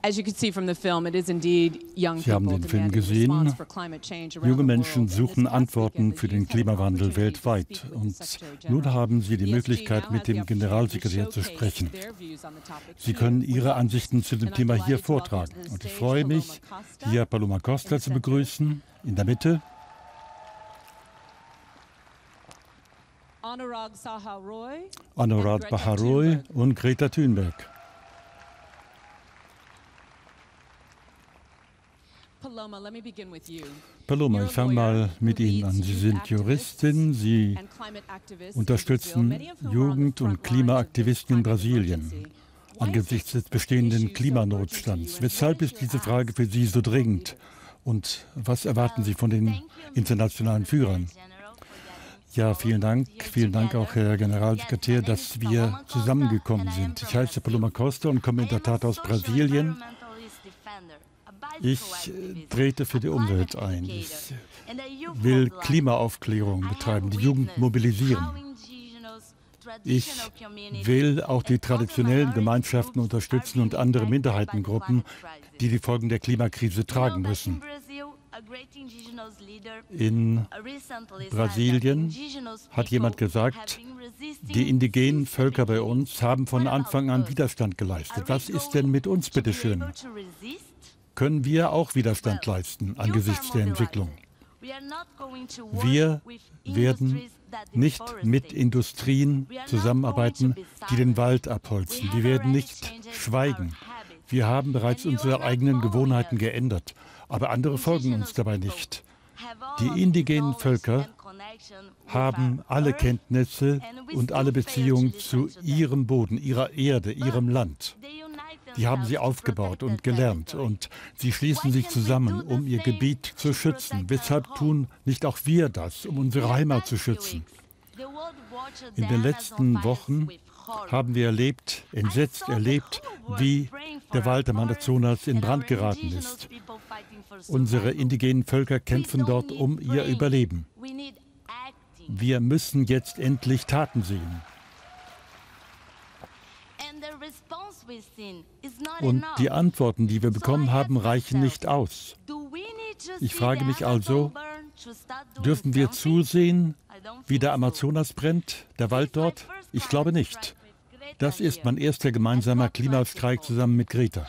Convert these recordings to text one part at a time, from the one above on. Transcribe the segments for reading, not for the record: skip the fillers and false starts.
Sie haben den Film gesehen. Junge Menschen suchen Antworten für den Klimawandel weltweit. Und nun haben Sie die Möglichkeit, mit dem Generalsekretär zu sprechen. Sie können Ihre Ansichten zu dem Thema hier vortragen. Und ich freue mich, hier Paloma Costa zu begrüßen, in der Mitte. Anurag Saha-Roy und Greta Thunberg. Paloma, ich fange mal mit Ihnen an. Sie sind Juristin, Sie unterstützen Jugend- und Klimaaktivisten in Brasilien angesichts des bestehenden Klimanotstands. Weshalb ist diese Frage für Sie so dringend? Und was erwarten Sie von den internationalen Führern? Ja, vielen Dank. Vielen Dank auch, Herr Generalsekretär, dass wir zusammengekommen sind. Ich heiße Paloma Costa und komme in der Tat aus Brasilien. Ich trete für die Umwelt ein. Ich will Klimaaufklärung betreiben, die Jugend mobilisieren. Ich will auch die traditionellen Gemeinschaften unterstützen und andere Minderheitengruppen, die die Folgen der Klimakrise tragen müssen. In Brasilien hat jemand gesagt, die indigenen Völker bei uns haben von Anfang an Widerstand geleistet. Was ist denn mit uns, bitteschön? Können wir auch Widerstand leisten angesichts der Entwicklung? Wir werden nicht mit Industrien zusammenarbeiten, die den Wald abholzen. Wir werden nicht schweigen. Wir haben bereits unsere eigenen Gewohnheiten geändert, aber andere folgen uns dabei nicht. Die indigenen Völker haben alle Kenntnisse und alle Beziehungen zu ihrem Boden, ihrer Erde, ihrem Land. Die haben sie aufgebaut und gelernt und sie schließen sich zusammen, um ihr Gebiet zu schützen. Weshalb tun nicht auch wir das, um unsere Heimat zu schützen? In den letzten Wochen haben wir entsetzt erlebt, wie der Wald am Amazonas in Brand geraten ist. Unsere indigenen Völker kämpfen dort um ihr Überleben. Wir müssen jetzt endlich Taten sehen. Und die Antworten, die wir bekommen haben, reichen nicht aus. Ich frage mich also, dürfen wir zusehen, wie der Amazonas brennt, der Wald dort? Ich glaube nicht. Das ist mein erster gemeinsamer Klimastreik zusammen mit Greta.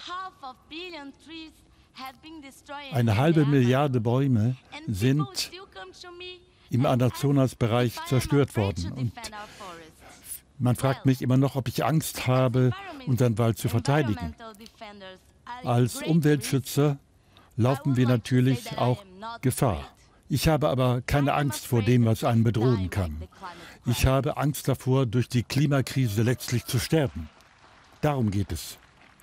1,5 Milliarde Bäume sind im Amazonas-Bereich zerstört worden. Und man fragt mich immer noch, ob ich Angst habe, unseren Wald zu verteidigen. Als Umweltschützer laufen wir natürlich auch Gefahr. Ich habe aber keine Angst vor dem, was einen bedrohen kann. Ich habe Angst davor, durch die Klimakrise letztlich zu sterben. Darum geht es.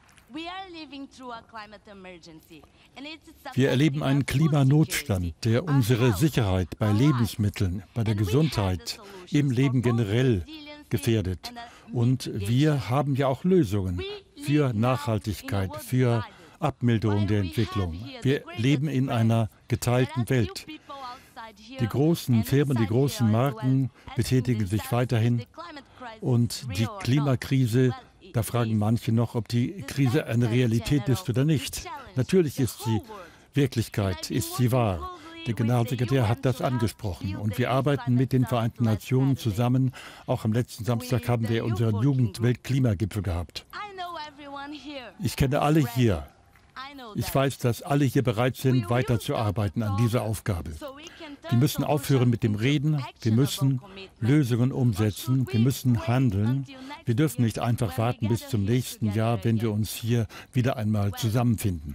Wir erleben einen Klimanotstand, der unsere Sicherheit bei Lebensmitteln, bei der Gesundheit, im Leben generell gefährdet. Und wir haben ja auch Lösungen für Nachhaltigkeit, für Abmilderung der Entwicklung. Wir leben in einer geteilten Welt. Die großen Firmen, die großen Marken betätigen sich weiterhin. Und die Klimakrise, da fragen manche noch, ob die Krise eine Realität ist oder nicht. Natürlich ist sie Wirklichkeit, ist sie wahr. Der Generalsekretär hat das angesprochen. Und wir arbeiten mit den Vereinten Nationen zusammen. Auch am letzten Samstag haben wir unseren Jugendweltklimagipfel gehabt. Ich kenne alle hier. Ich weiß, dass alle hier bereit sind, weiterzuarbeiten an dieser Aufgabe. Wir müssen aufhören mit dem Reden. Wir müssen Lösungen umsetzen. Wir müssen handeln. Wir dürfen nicht einfach warten bis zum nächsten Jahr, wenn wir uns hier wieder einmal zusammenfinden.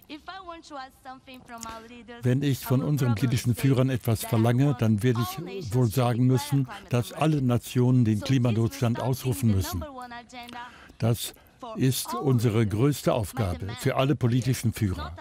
Wenn ich von unseren politischen Führern etwas verlange, dann werde ich wohl sagen müssen, dass alle Nationen den Klimanotstand ausrufen müssen. Das ist unsere größte Aufgabe für alle politischen Führer.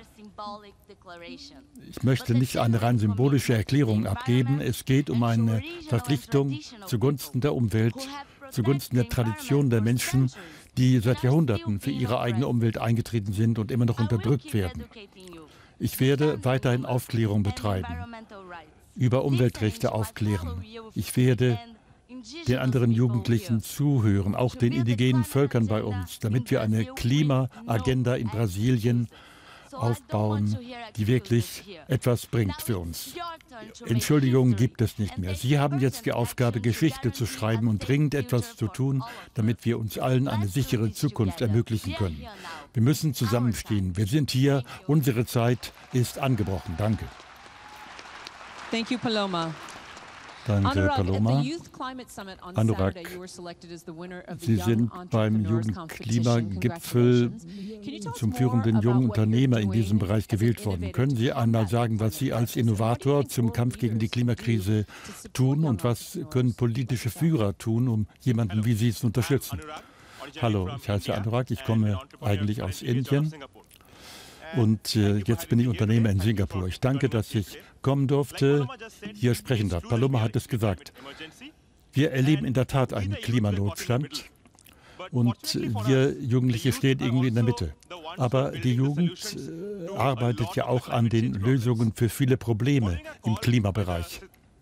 Ich möchte nicht eine rein symbolische Erklärung abgeben. Es geht um eine Verpflichtung zugunsten der Umwelt, zugunsten der Tradition der Menschen, die seit Jahrhunderten für ihre eigene Umwelt eingetreten sind und immer noch unterdrückt werden. Ich werde weiterhin Aufklärung betreiben, über Umweltrechte aufklären. Ich werde den anderen Jugendlichen zuhören, auch den indigenen Völkern bei uns, damit wir eine Klimaagenda in Brasilien aufbauen, die wirklich etwas bringt für uns. Entschuldigung gibt es nicht mehr. Sie haben jetzt die Aufgabe, Geschichte zu schreiben und dringend etwas zu tun, damit wir uns allen eine sichere Zukunft ermöglichen können. Wir müssen zusammenstehen. Wir sind hier. Unsere Zeit ist angebrochen. Danke. Thank you, Paloma. Danke, Paloma. Anurag, Sie sind beim Jugendklimagipfel zum führenden jungen Unternehmer in diesem Bereich gewählt worden. Können Sie einmal sagen, was Sie als Innovator zum Kampf gegen die Klimakrise tun und was können politische Führer tun, um jemanden wie Sie zu unterstützen? Hallo, ich heiße Anurag, ich komme eigentlich aus Indien. Und jetzt bin ich Unternehmer in Singapur. Ich danke, dass ich kommen durfte, hier sprechen darf. Paloma hat es gesagt. Wir erleben in der Tat einen Klimanotstand und wir Jugendliche stehen irgendwie in der Mitte. Aber die Jugend arbeitet ja auch an den Lösungen für viele Probleme im Klimabereich.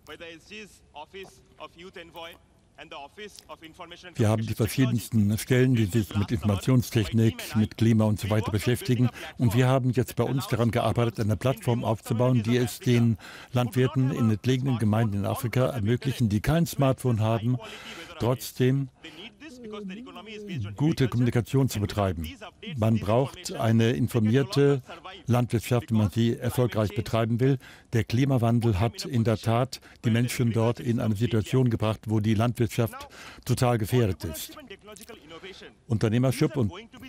Wir haben die verschiedensten Stellen, die sich mit Informationstechnik, mit Klima und so weiter beschäftigen. Und wir haben jetzt bei uns daran gearbeitet, eine Plattform aufzubauen, die es den Landwirten in entlegenen Gemeinden in Afrika ermöglichen, die kein Smartphone haben, trotzdem gute Kommunikation zu betreiben. Man braucht eine informierte Landwirtschaft, wenn man sie erfolgreich betreiben will. Der Klimawandel hat in der Tat die Menschen dort in eine Situation gebracht, wo die Landwirtschaft total gefährdet ist. Unternehmerschaft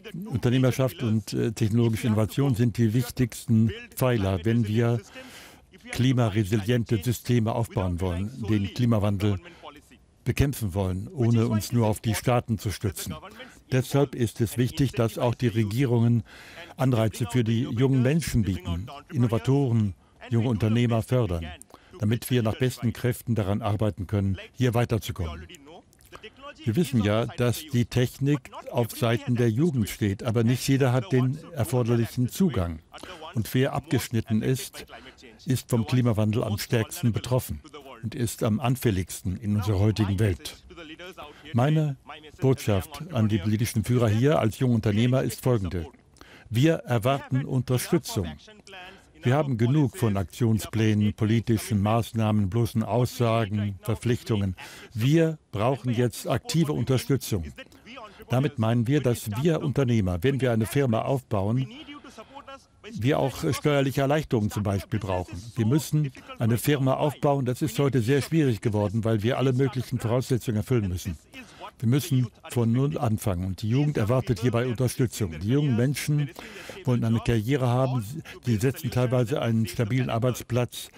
und technologische Innovation sind die wichtigsten Pfeiler, wenn wir klimaresiliente Systeme aufbauen wollen, den Klimawandel bekämpfen wollen, ohne uns nur auf die Staaten zu stützen. Deshalb ist es wichtig, dass auch die Regierungen Anreize für die jungen Menschen bieten, Innovatoren, junge Unternehmer fördern, damit wir nach besten Kräften daran arbeiten können, hier weiterzukommen. Wir wissen ja, dass die Technik auf Seiten der Jugend steht, aber nicht jeder hat den erforderlichen Zugang. Und wer abgeschnitten ist, ist vom Klimawandel am stärksten betroffen und ist am anfälligsten in unserer heutigen Welt. Meine Botschaft an die politischen Führer hier als junger Unternehmer ist folgende. Wir erwarten Unterstützung. Wir haben genug von Aktionsplänen, politischen Maßnahmen, bloßen Aussagen, Verpflichtungen. Wir brauchen jetzt aktive Unterstützung. Damit meinen wir, dass wir Unternehmer, wenn wir eine Firma aufbauen, wir auch steuerliche Erleichterungen zum Beispiel brauchen. Wir müssen eine Firma aufbauen. Das ist heute sehr schwierig geworden, weil wir alle möglichen Voraussetzungen erfüllen müssen. Wir müssen von null anfangen und die Jugend erwartet hierbei Unterstützung. Die jungen Menschen wollen eine Karriere haben. Sie setzen teilweise einen stabilen Arbeitsplatz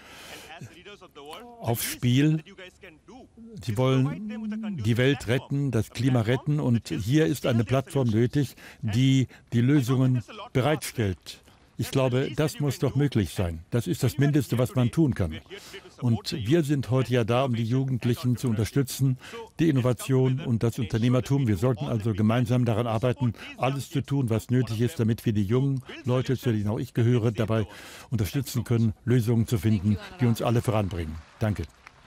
aufs Spiel. Sie wollen die Welt retten, das Klima retten und hier ist eine Plattform nötig, die die Lösungen bereitstellt. Ich glaube, das muss doch möglich sein. Das ist das Mindeste, was man tun kann. Und wir sind heute ja da, um die Jugendlichen zu unterstützen, die Innovation und das Unternehmertum. Wir sollten also gemeinsam daran arbeiten, alles zu tun, was nötig ist, damit wir die jungen Leute, zu denen auch ich gehöre, dabei unterstützen können, Lösungen zu finden, die uns alle voranbringen. Danke.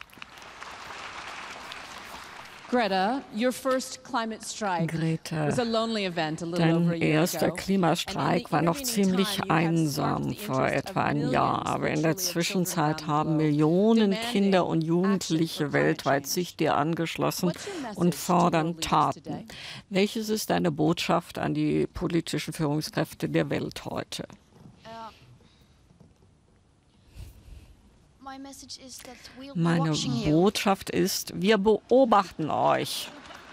Greta, dein erster Klimastreik war noch ziemlich einsam vor etwa einem Jahr. Aber in der Zwischenzeit haben Millionen Kinder und Jugendliche weltweit sich dir angeschlossen und fordern Taten. Welches ist deine Botschaft an die politischen Führungskräfte der Welt heute? Meine Botschaft ist, wir beobachten euch.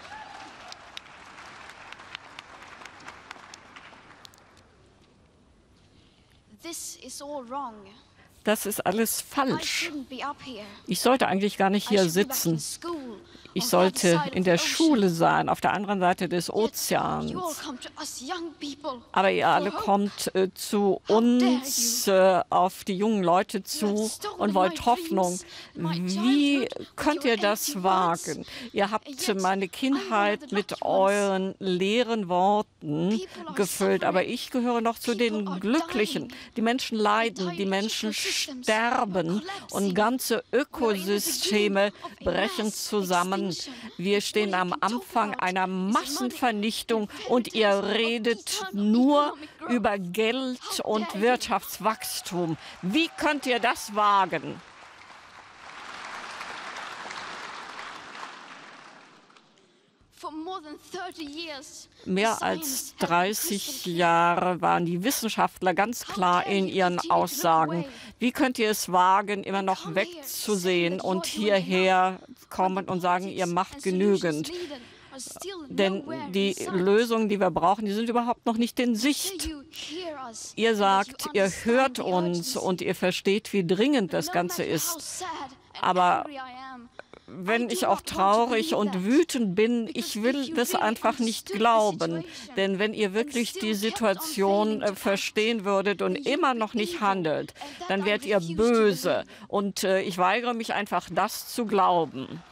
Das ist alles falsch. Ich sollte eigentlich gar nicht hier sitzen. Ich sollte in der Schule sein, auf der anderen Seite des Ozeans. Aber ihr alle kommt zu uns, auf die jungen Leute zu und wollt Hoffnung. Wie könnt ihr das wagen? Ihr habt meine Kindheit mit euren leeren Worten gefüllt, aber ich gehöre noch zu den Glücklichen. Die Menschen leiden, die Menschen sterben und ganze Ökosysteme brechen zusammen. Wir stehen am Anfang einer Massenvernichtung und ihr redet nur über Geld und Wirtschaftswachstum. Wie könnt ihr das wagen? Mehr als 30 Jahre waren die Wissenschaftler ganz klar in ihren Aussagen. Wie könnt ihr es wagen, immer noch wegzusehen und hierher kommen und sagen, ihr macht genügend? Denn die Lösungen, die wir brauchen, die sind überhaupt noch nicht in Sicht. Ihr sagt, ihr hört uns und ihr versteht, wie dringend das Ganze ist. Aber wenn ich auch traurig und wütend bin, ich will das einfach nicht glauben. Denn wenn ihr wirklich die Situation verstehen würdet und immer noch nicht handelt, dann werdet ihr böse. Und ich weigere mich einfach, das zu glauben.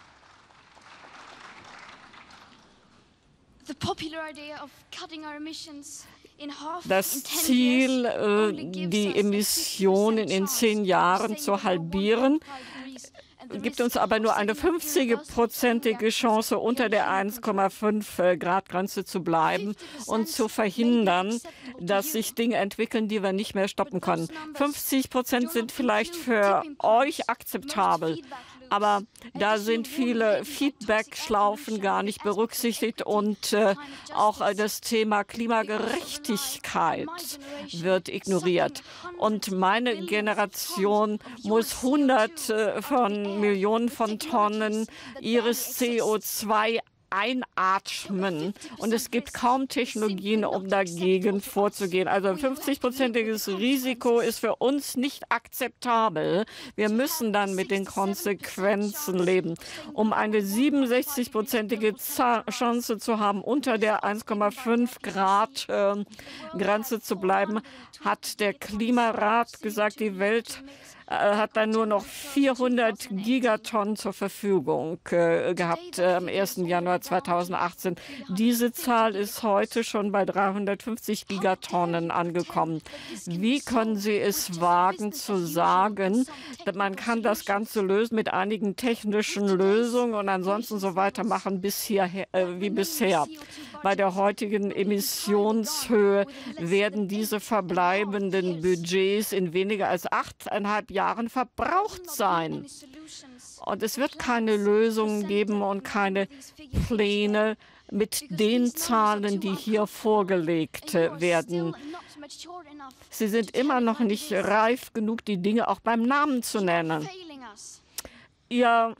Das Ziel, die Emissionen in 10 Jahren zu halbieren, gibt uns aber nur eine 50-prozentige Chance, unter der 1,5 Grad Grenze zu bleiben und zu verhindern, dass sich Dinge entwickeln, die wir nicht mehr stoppen können. 50% sind vielleicht für euch akzeptabel, aber da sind viele Feedback-Schlaufen gar nicht berücksichtigt und auch das Thema Klimagerechtigkeit wird ignoriert. Und meine Generation muss Millionen von Tonnen ihres CO2 einatmen. Und es gibt kaum Technologien, um dagegen vorzugehen. Also ein 50-prozentiges Risiko ist für uns nicht akzeptabel. Wir müssen dann mit den Konsequenzen leben. Um eine 67-prozentige Chance zu haben, unter der 1,5 Grad Grenze zu bleiben, hat der Klimarat gesagt, die Welt hat dann nur noch 400 Gigatonnen zur Verfügung gehabt am 1. Januar 2018. Diese Zahl ist heute schon bei 350 Gigatonnen angekommen. Wie können Sie es wagen zu sagen, dass man kann das Ganze lösen mit einigen technischen Lösungen und ansonsten so weitermachen wie bisher? Bei der heutigen Emissionshöhe werden diese verbleibenden Budgets in weniger als 8,5 Jahren verbraucht sein. Und es wird keine Lösungen geben und keine Pläne mit den Zahlen, die hier vorgelegt werden. Sie sind immer noch nicht reif genug, die Dinge auch beim Namen zu nennen. Ihr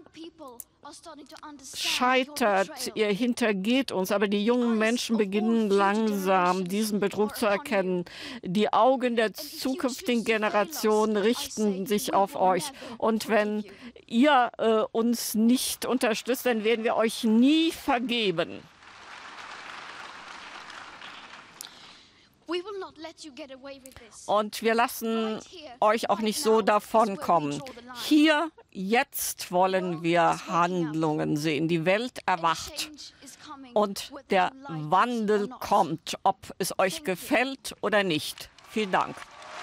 scheitert, ihr hintergeht uns, aber die jungen Menschen beginnen langsam diesen Betrug zu erkennen. Die Augen der zukünftigen Generationen richten sich auf euch. Und wenn ihr uns nicht unterstützt, dann werden wir euch nie vergeben. Und wir lassen euch auch nicht so davonkommen. Hier, jetzt wollen wir Handlungen sehen. Die Welt erwacht und der Wandel kommt, ob es euch gefällt oder nicht. Vielen Dank.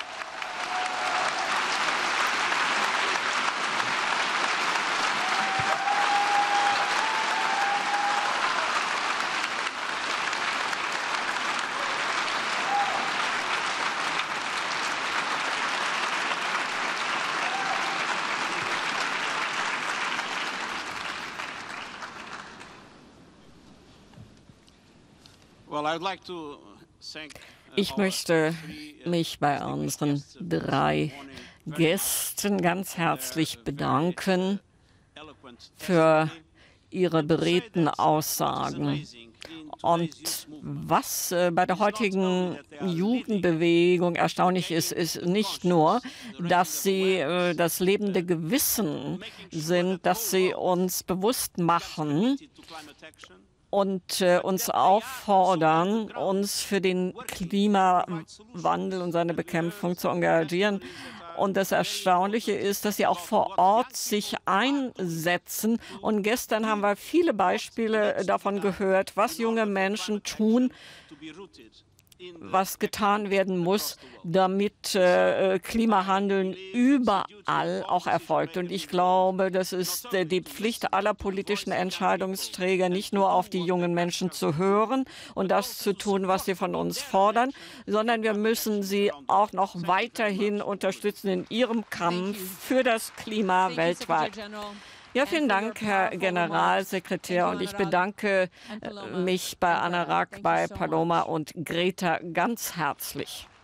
Ich möchte mich bei unseren 3 Gästen ganz herzlich bedanken für ihre beredten Aussagen. Und was bei der heutigen Jugendbewegung erstaunlich ist, ist nicht nur, dass sie das lebende Gewissen sind, dass sie uns bewusst machen und uns auffordern, uns für den Klimawandel und seine Bekämpfung zu engagieren. Und das Erstaunliche ist, dass sie auch vor Ort sich einsetzen. Und gestern haben wir viele Beispiele davon gehört, was junge Menschen tun, was getan werden muss, damit Klimahandeln überall auch erfolgt. Und ich glaube, das ist die Pflicht aller politischen Entscheidungsträger, nicht nur auf die jungen Menschen zu hören und das zu tun, was sie von uns fordern, sondern wir müssen sie auch noch weiterhin unterstützen in ihrem Kampf für das Klima weltweit. Ja, vielen Dank, Herr Generalsekretär. Und ich bedanke mich bei Anarak, bei Paloma und Greta ganz herzlich.